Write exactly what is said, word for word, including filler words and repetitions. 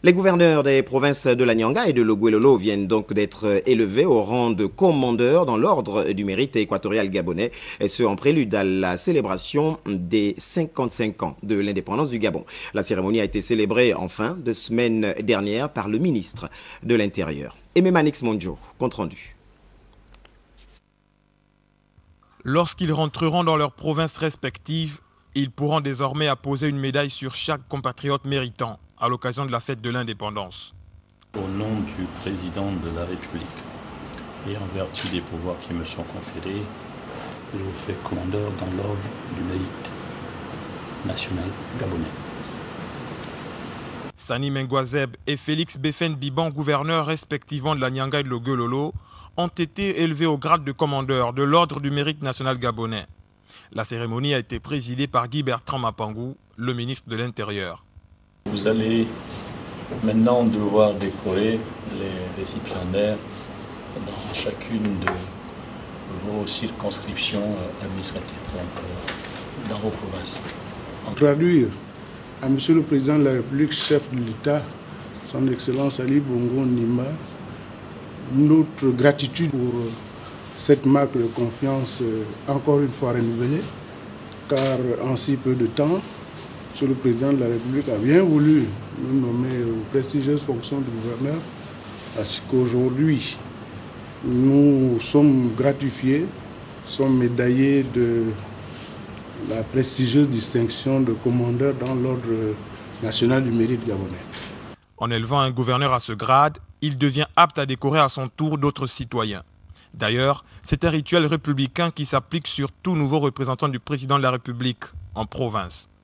Les gouverneurs des provinces de la Nyanga et de l'Oguelolo viennent donc d'être élevés au rang de commandeurs dans l'ordre du mérite équatorial gabonais, et ce en prélude à la célébration des cinquante-cinq ans de l'indépendance du Gabon. La cérémonie a été célébrée en fin de semaine dernière par le ministre de l'Intérieur. Aimé Manix Monjo, compte rendu. Lorsqu'ils rentreront dans leurs provinces respectives, ils pourront désormais apposer une médaille sur chaque compatriote méritant à l'occasion de la fête de l'indépendance. Au nom du président de la République et en vertu des pouvoirs qui me sont conférés, je vous fais commandeur dans l'ordre du mérite national gabonais. Sani Menguazeb et Félix Befen Biban, gouverneurs respectivement de la Nyanga et de l'Oguelolo, ont été élevés au grade de commandeur de l'ordre du mérite national gabonais. La cérémonie a été présidée par Guy Bertrand Mapangou, le ministre de l'Intérieur. Vous allez maintenant devoir décorer les récipiendaires dans chacune de vos circonscriptions administratives, donc dans vos provinces. Traduire à Monsieur le Président de la République, chef de l'État, son Excellence Ali Bongo Ndimba, notre gratitude pour cette marque de confiance encore une fois renouvelée, car en si peu de temps, Monsieur le Président de la République a bien voulu nous nommer aux prestigieuses fonctions de gouverneur, ainsi qu'aujourd'hui, nous sommes gratifiés, sommes médaillés de la prestigieuse distinction de commandeur dans l'ordre national du mérite gabonais. En élevant un gouverneur à ce grade, il devient apte à décorer à son tour d'autres citoyens. D'ailleurs, c'est un rituel républicain qui s'applique sur tout nouveau représentant du président de la République en province.